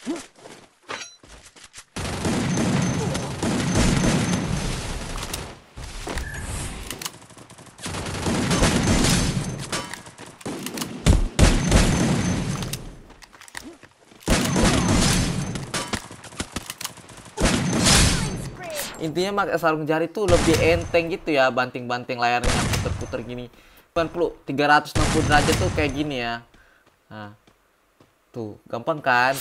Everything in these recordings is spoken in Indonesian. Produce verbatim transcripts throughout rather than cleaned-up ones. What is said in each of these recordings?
Intinya pakai sarung jari tuh lebih enteng gitu ya, banting-banting layarnya puter-puter gini. Bukan perlu tiga ratus enam puluh derajat tuh kayak gini ya. Nah, tuh gampang kan?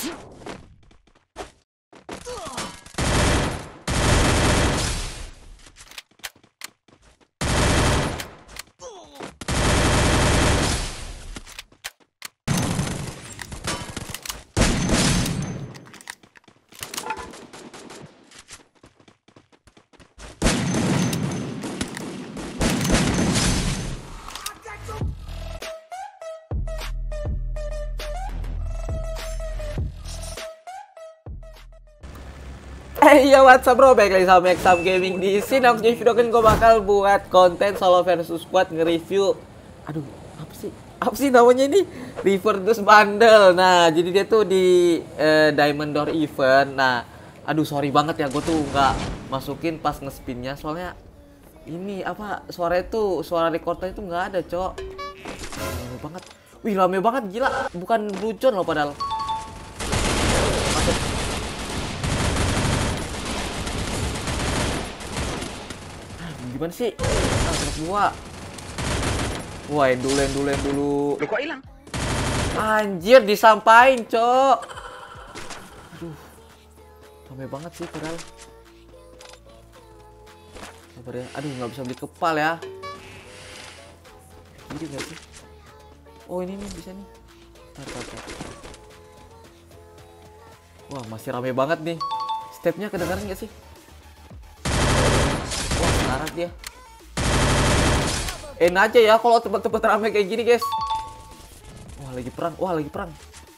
Eh iya, what's up bro, balik lagi sama Exam Gaming di sini. Di video kan gue bakal buat konten solo versus squad nge-review. Aduh, apa sih? Apa sih namanya ini? Riverdust Bundle. Nah, jadi dia tuh di eh, Diamond Door Event. Nah, aduh sorry banget ya, gue tuh nggak masukin pas nge-spinnya. Soalnya ini apa, suara itu, suara recordnya itu nggak ada, cok. Rame banget. Wih, rame banget, gila. Bukan lucu loh padahal. Gimana sih? Ah, terus gua. Wah, dulu, dulu, dulu. Lu kok hilang? Anjir, disampain, cok. Aduh. Rame banget sih padahal. Sabar ya. Aduh, nggak bisa beli kepal ya. Jadi nggak sih? Oh, ini nih bisa nih. Tar, tar, tar. Wah, masih rame banget nih. Stepnya kedengaran nggak sih? Larat dia. Enak aja ya kalau tempat-tempat ramai kayak gini, guys. Wah, lagi perang. Wah, lagi perang.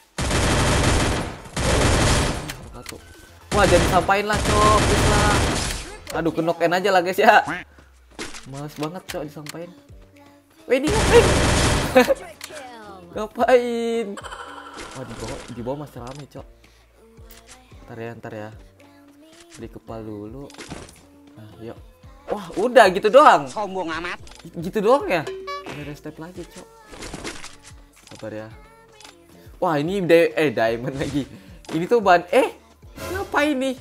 Wah, jangan sampain lah, cok. Bisa. Aduh, kenokin aja lah, guys ya. Males banget, cok, disampain. Wih, ini ngapain? Ngapain? Wah, di bawah, di bawah masih ramai, cok. Ntar ya, ntar ya. Beli kepal dulu. Nah, yuk. Wah, udah gitu doang. Sombong amat. Gitu doang ya? Ada step lagi, cok. Sabar ya. Wah, ini di eh diamond lagi. Ini tuh ban eh ngapain nih?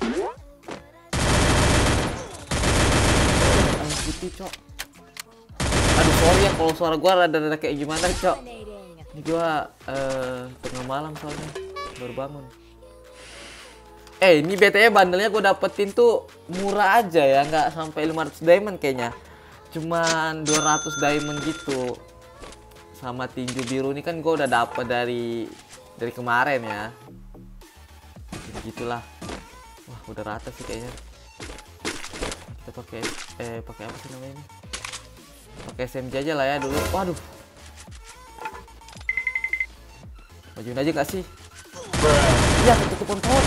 Ayo putih, cok. Aduh, sorry ya kalau suara gua rada-rada kayak gimana, cok. Ini gua uh, tengah malam soalnya baru bangun. Eh, ini B T W bandelnya gue dapetin tuh murah aja ya, nggak sampai lima ratus diamond kayaknya. Cuman dua ratus diamond gitu. Sama tinju biru ini kan gue udah dapet dari dari kemarin ya. Jadi gitulah. Wah, udah rata sih kayaknya. Kita pakai eh pakai apa sih namanya ini? Pakai S M G aja lah ya dulu. Waduh. Majuin aja gak sih? Iya, ketutupan pohon.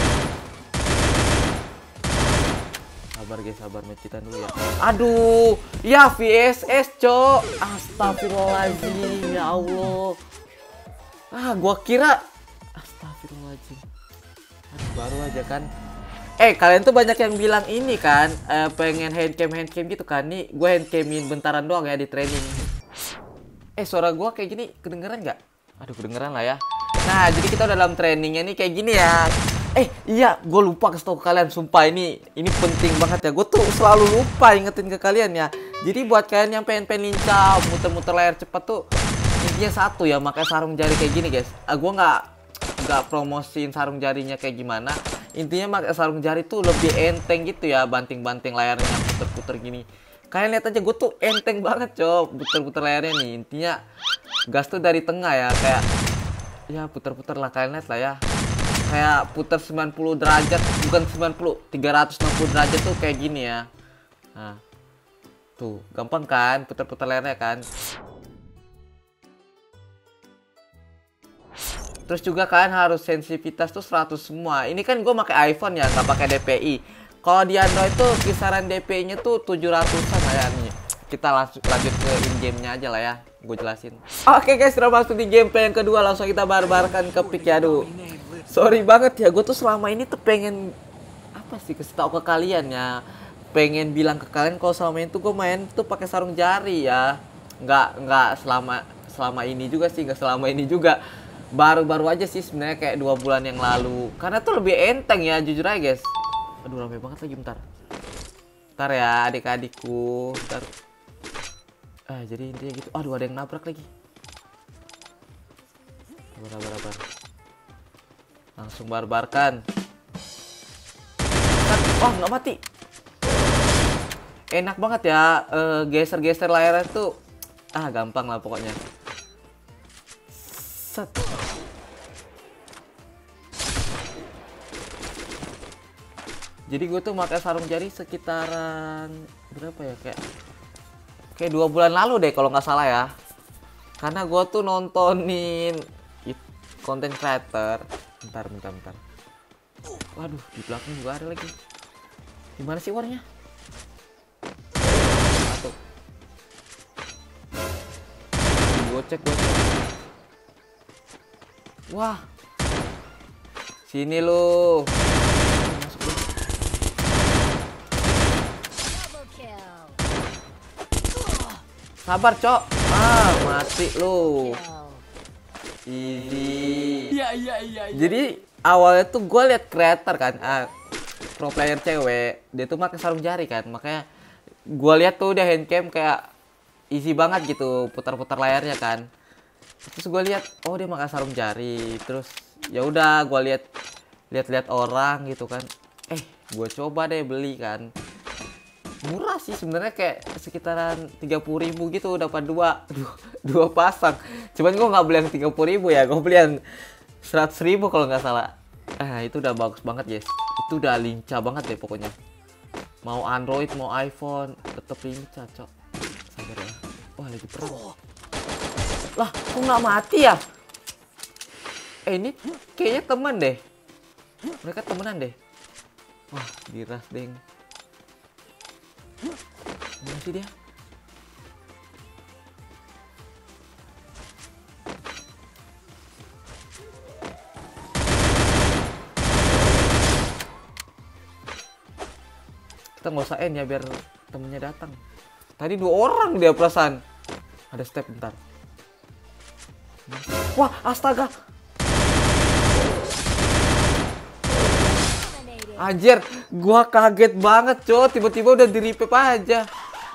Sabar guys, sabar, match kita dulu ya. Aduh, ya V S S, cok. Astagfirullahaladzim, ya Allah. Ah, gua kira astagfirullahaladzim. Aduh, baru aja kan. Eh, kalian tuh banyak yang bilang ini kan, eh, pengen handcam handcam gitu kan. Nih, gue handcamin bentaran doang ya di training. Eh, suara gua kayak gini kedengeran nggak? Aduh, kedengeran lah ya. Nah, jadi kita udah dalam trainingnya nih kayak gini ya. Eh iya, gue lupa kasih tau ke kalian, sumpah ini ini penting banget ya. Gue tuh selalu lupa ingetin ke kalian ya. Jadi buat kalian yang pengen-pengen lincah, muter-muter layar cepat tuh, intinya satu ya, pakai sarung jari kayak gini guys. Ah, gue nggak nggak promosiin sarung jarinya kayak gimana. Intinya pakai sarung jari tuh lebih enteng gitu ya, banting-banting layarnya puter-puter gini. Kalian lihat aja, gue tuh enteng banget cok, puter-puter layarnya nih. Intinya gas tuh dari tengah ya, kayak ya puter-puter lah, kalian lihat lah ya. Kayak putar sembilan puluh derajat, bukan sembilan puluh, tiga ratus enam puluh derajat tuh kayak gini ya. Nah, tuh gampang kan putar-putar layarnya kan. Terus juga kalian harus sensitivitas tuh seratus semua. Ini kan gue pakai iPhone ya, nggak pakai D P I. Kalau di Android tuh kisaran D P I-nya tuh tujuh ratusan lah ya nih. Kita langsung lanjut ke in-game-nya aja lah ya, gue jelasin. Oke guys, sudah masuk di gameplay yang kedua, langsung kita barbar-barkan ke pick ya. Aduh. Sorry banget ya, gue tuh selama ini tuh pengen apa sih kasih tau ke kalian ya, pengen bilang ke kalian kalau selama itu gue main tuh pakai sarung jari ya, nggak nggak selama selama ini juga sih, nggak selama ini juga, baru-baru aja sih sebenarnya kayak dua bulan yang lalu, karena tuh lebih enteng ya jujur aja guys. Aduh rame banget lagi, bentar bentar ya adik-adikku, bentar. Ah jadi intinya gitu. Aduh ada yang nabrak lagi. Sabar sabar sabar. Langsung barbarkan. Wah nggak mati. Enak banget ya, uh, geser-geser layarnya tuh. Ah gampang lah pokoknya. Set. Jadi gue tuh pakai sarung jari sekitaran berapa ya, kayak kayak dua bulan lalu deh kalau nggak salah ya. Karena gue tuh nontonin konten creator. Bentar, bentar, bentar. Waduh, di belakang juga ada lagi. Gimana sih warnanya? Satu. Gue cek, gue cek. Wah. Sini lu. Masuk lu. Sabar, Cok. Ah, mati lu. Easy. Iya iya iya. Jadi awalnya tuh gue liat creator kan, ah, pro player cewek, dia tuh pakai sarung jari kan, makanya gue liat tuh dia handcam kayak easy banget gitu, putar-putar layarnya kan. Terus gue liat, oh dia pakai sarung jari, terus ya udah gue liat liat-liat orang gitu kan, eh gue coba deh beli kan. Murah sih sebenarnya, kayak sekitaran tiga puluh ribu gitu dapat dua, dua dua pasang. Cuman gue nggak beli yang tiga puluh ribu ya, gue beli yang seratus ribu kalau nggak salah. Ah itu udah bagus banget guys, itu udah lincah banget deh pokoknya. Mau Android mau iPhone tetep lincah cok. Sabar ya. Wah lagi perang. Lah kok nggak mati ya? Eh ini kayaknya teman deh, mereka temenan deh. Wah diras deng. Mana sih dia? Kita nggak usah end ya biar temennya datang. Tadi dua orang dia perasaan. Ada step bentar. Wah astaga. Anjir, gua kaget banget, cok. Tiba-tiba udah di-revive aja.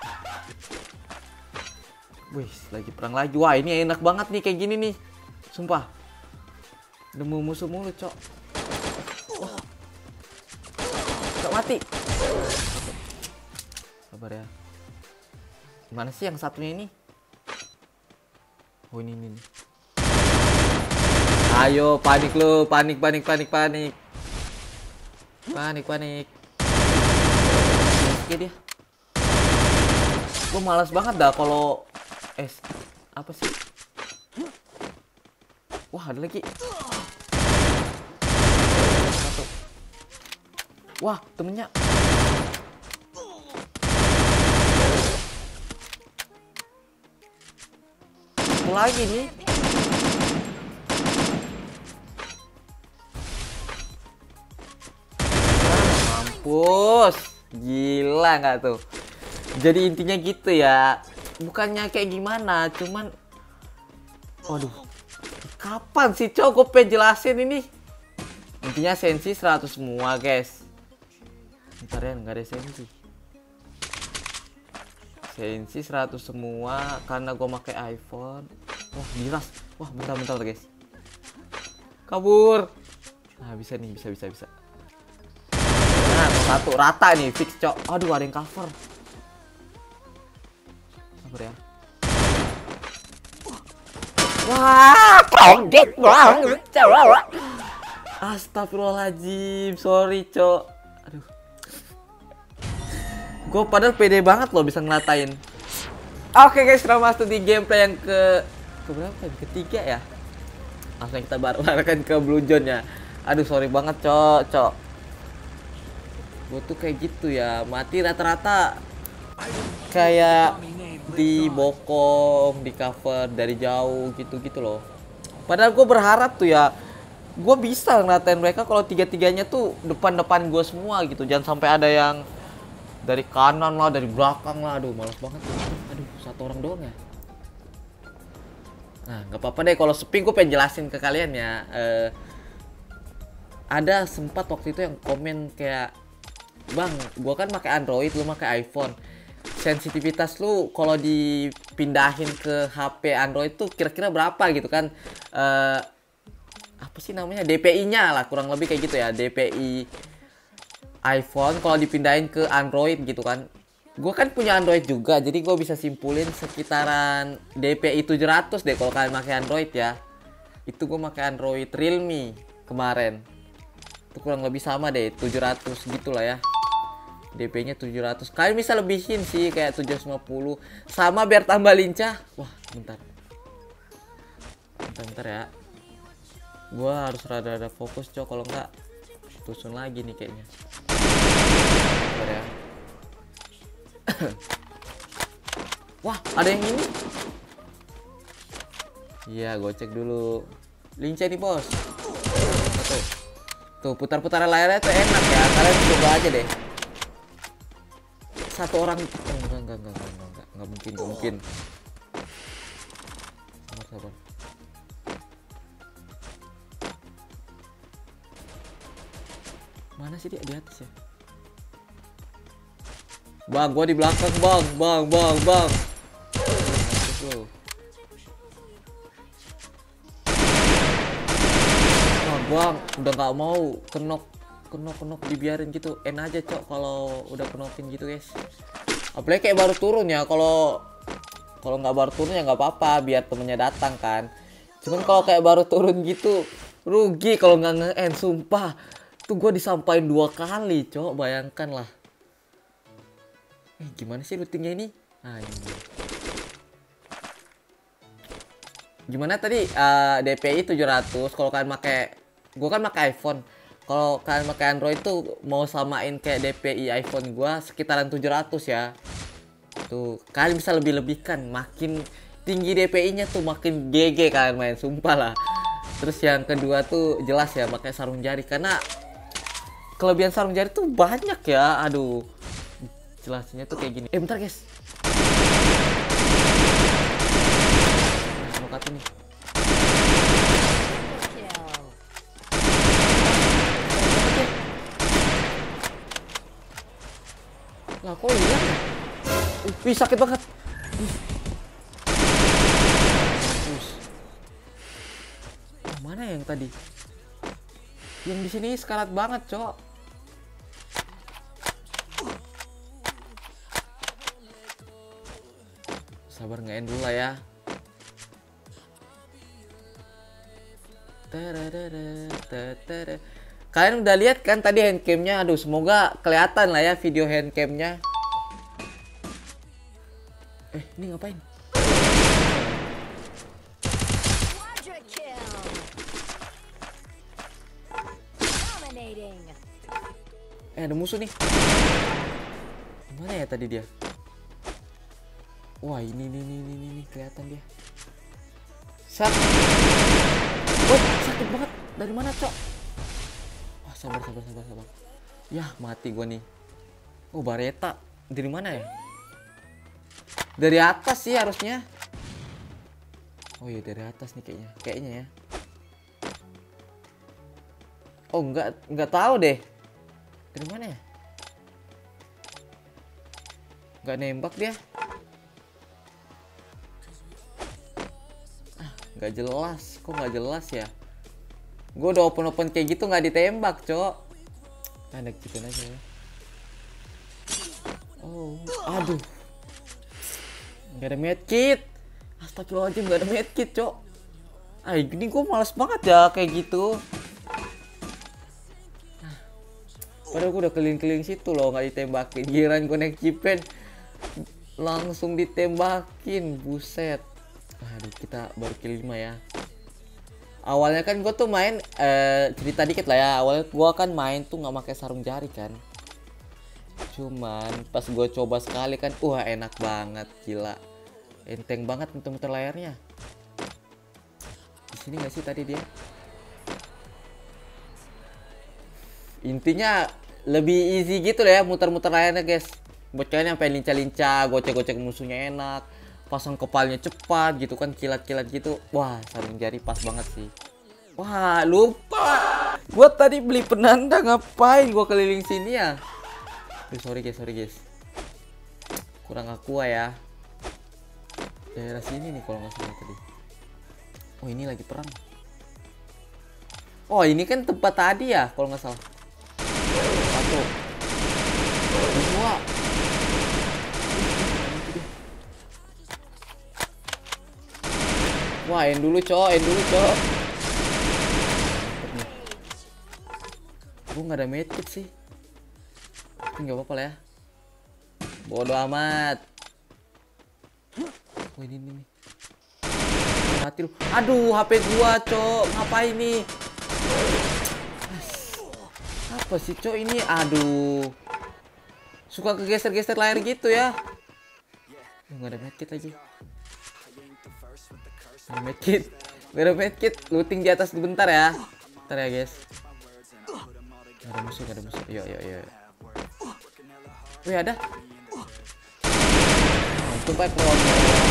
Wih, lagi perang lagi. Wah, ini enak banget nih kayak gini nih. Sumpah. Nemu musuh mulu, cok. Wah. Gak mati. Sabar ya. Gimana sih yang satunya ini? Oh, ini ini. ini. Ayo, panik lu, panik panik panik panik. Panik, panik. Oke dia. Gue malas banget dah kalau eh apa sih? Wah ada lagi. Satu. Wah temennya. Satu lagi nih. Mampus, gila nggak tuh? Jadi intinya gitu ya, bukannya kayak gimana, cuman, waduh, kapan sih cok gue pengen jelasin ini? Intinya sensi seratus semua guys. Bentar ya, nggak ada sensi. Sensi seratus semua karena gue pakai iPhone. Wah diras, wah bentar-bentar guys. Kabur. Nah bisa nih, bisa bisa bisa. Nah, satu rata nih, fix cok. Aduh, ada yang cover. Sabar ya. Wah, kaget banget, cok. Astagfirullahaladzim, sorry cok. Aduh. Gue padahal pede banget loh bisa ngelatain. Oke guys, selamat masuk di gameplay yang ke ke berapa? Ketiga ya. Langsung kita bareng-bareng ke Blue Zone ya. Aduh, sorry banget cok, cok. Gue tuh kayak gitu ya, mati rata-rata kayak dibokong, di cover dari jauh gitu-gitu loh. Padahal gue berharap tuh ya gue bisa ngeliatin mereka kalau tiga-tiganya tuh depan-depan gue semua gitu. Jangan sampai ada yang dari kanan lah, dari belakang lah. Aduh, males banget. Aduh, satu orang doang ya. Nah, nggak apa-apa deh kalau sepi, gue pengen jelasin ke kalian ya. Uh, ada sempat waktu itu yang komen kayak, bang, gue kan pakai Android, lu pakai iPhone. Sensitivitas lu kalau dipindahin ke H P Android tuh kira-kira berapa gitu kan? Uh, apa sih namanya, D P I-nya lah, kurang lebih kayak gitu ya, D P I iPhone kalau dipindahin ke Android gitu kan. Gue kan punya Android juga, jadi gue bisa simpulin sekitaran D P I tujuh ratus deh kalau kalian pakai Android ya. Itu gue pakai Android Realme kemarin, itu kurang lebih sama deh, tujuh ratus gitulah ya, D P I-nya tujuh ratus. Kalian bisa lebihin sih kayak tujuh ratus lima puluh sama biar tambah lincah. Wah, bentar bentar, bentar ya, gua harus rada-rada fokus cok, kalau enggak tusun lagi nih kayaknya. Bentar ya. Wah, ada yang ini. Iya, gue cek dulu. Lincah nih bos. Tuh, tuh putar-putaran layarnya tuh enak ya. Kalian coba aja deh. Satu orang. Oh, enggak, enggak, enggak, enggak, enggak, enggak, enggak mungkin, enggak mungkin. Sabar, sabar. Mana sih dia, di atas ya? Bang, gua di belakang bang, bang, bang, bang. Wah, gua udah nggak mau kenok, kenok, kenok dibiarin gitu. En aja cok kalau udah kenokin gitu guys. Apalagi kayak baru turun ya. Kalau kalau nggak baru turun ya nggak apa-apa, biar temennya datang kan. Cuman kalau kayak baru turun gitu, rugi kalau nggak nge-end, sumpah. Tuh gue disampain dua kali cok, bayangkan lah. Eh, gimana sih routingnya ini? Nah, ini. Gimana tadi uh, D P I tujuh ratus kalau kalian pakai, gue kan pakai iPhone. Kalau kalian pakai Android tuh mau samain kayak D P I iPhone gue sekitaran tujuh ratus ya. Tuh, kalian bisa lebih-lebihkan, makin tinggi D P I-nya tuh makin G G kalian main, sumpah lah. Terus yang kedua tuh jelas ya pakai sarung jari, karena kelebihan sarung jari tuh banyak ya. Aduh, jelasnya tuh kayak gini. Eh bentar guys, mau nih. Lah kok hilang ya? Wih, sakit banget. Oh, mana yang tadi? Yang di sini sekarat banget, cok. Sabar, nge-end dulu lah ya. Kalian udah lihat kan tadi handcamnya? Aduh, semoga kelihatan lah ya video handcamnya. Eh, ini ngapain? Eh, ada musuh nih. Mana ya tadi dia? Wah, ini nih nih nih nih kelihatan dia. Sat. Wah, sakit banget. Dari mana, cok? Wah, sabar sabar sabar sabar. Yah, mati gua nih. Oh, Bareta. Dari mana ya? Dari atas sih harusnya. Oh iya, dari atas nih kayaknya. Kayaknya ya. Oh, enggak enggak tahu deh. Dari mana ya? Enggak nembak dia. Ah, enggak jelas. Kok enggak jelas ya? Gue udah open-open kayak gitu nggak ditembak, cok. Ada gitu aja ya. Oh, aduh. Nggak ada medkit. Astagfirullahaladzim, nggak ada medkit, cok. Ah, ini gue males banget ya kayak gitu. Padahal gue udah keliling-keliling situ loh, nggak ditembakin. Giran gue naik jipen langsung ditembakin, buset. Aduh, kita baru kill lima ya. Awalnya kan gue tuh main, eh, cerita dikit lah ya. Awalnya gue kan main tuh nggak pakai sarung jari kan. Cuman pas gue coba sekali kan, wah enak banget, gila. Enteng banget muter-muter layarnya. Di sini nggak sih tadi dia? Intinya lebih easy gitu lah ya muter-muter layarnya guys. Buat kalian yang pengen lincah-lincah, gocek-gocek musuhnya enak, pasang kepalanya cepat gitu kan, kilat-kilat gitu. Wah, sarung jari pas banget sih. Wah, lupa. Gua tadi beli penanda, ngapain gua keliling sini ya? Duh, sorry guys, sorry guys. Kurang aqua ya. Daerah sini nih kalau nggak salah tadi. Oh, ini lagi perang. Oh, ini kan tempat tadi ya kalau nggak salah. Satu. Dua. Wah, end dulu cok, end dulu cok. Gue nggak ada medkit sih. Tapi nggak apa-apa lah ya. Bodoh amat. Oh, ini nih. Mati lu. Aduh, H P gua cok. Ngapain nih? Apa sih cok ini? Aduh. Suka kegeser-geser layar gitu ya. Nggak ada medkit lagi. Nggak ada medkit. Nggak ada medkit. Looting di atas sebentar ya. Bentar ya guys. Nggak ada musuh, nggak ada musuh. Yuk, yuk, yuk. Wih, ada. Untung pakai krono.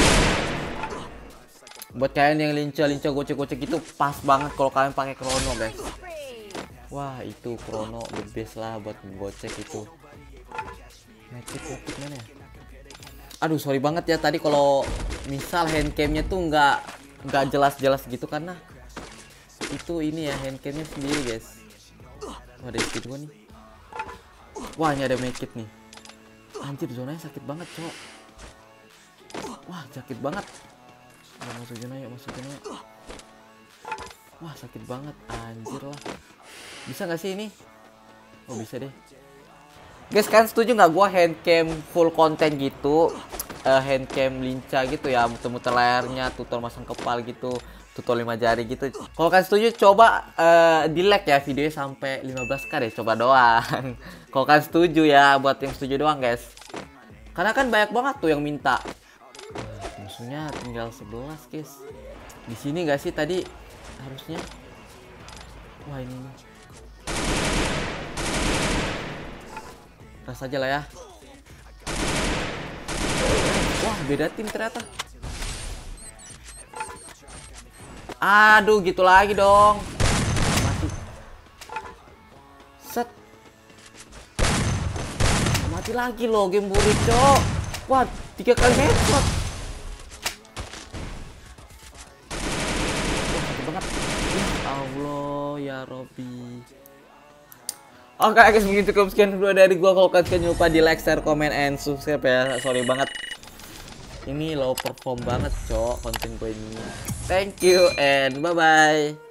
Buat kalian yang lincah-lincah gocek-gocek itu pas banget kalau kalian pakai krono guys. Wah, itu krono the best lah buat gocek itu. Medkit medkit mana ya? Aduh, sorry banget ya tadi kalau misal handcamnya tuh nggak nggak jelas-jelas gitu karena itu ini ya handcamnya sendiri guys. Wah, ada speed gua nih. Wah, ini ada medkit nih. Anjir, zonanya sakit banget cok. Wah, sakit banget. Ayo, masuk zona yuk, masuk zona yuk. Wah, sakit banget. Anjir lah. Bisa nggak sih ini? Oh, bisa deh. Guys, kalian setuju nggak gua handcam full konten gitu? Uh, handcam lincah gitu ya, muter-muter layarnya, tutorial masang kepal gitu, tutorial lima jari gitu. Kalau kalian setuju, coba uh, di like ya videonya sampai lima belas k deh, coba doang. Kalau kalian setuju ya, buat yang setuju doang guys. Karena kan banyak banget tuh yang minta. Uh, musuhnya tinggal sebelas guys. Di sini nggak sih tadi harusnya? Wah, ini. Ras aja lah ya. Wah, beda tim ternyata. Aduh, gitu lagi dong. Mati. Set. Mati lagi loh game burik, cok. Wah, tiga kali headshot. Wah, sakit banget. Ya Allah, ya Robbi. Oke guys, mungkin cukup sekian video dari gua. Kalau kalian jangan lupa di like, share, comment, and subscribe ya. Sorry banget. Ini low perform banget, cok, konten gue ini. Thank you and bye-bye.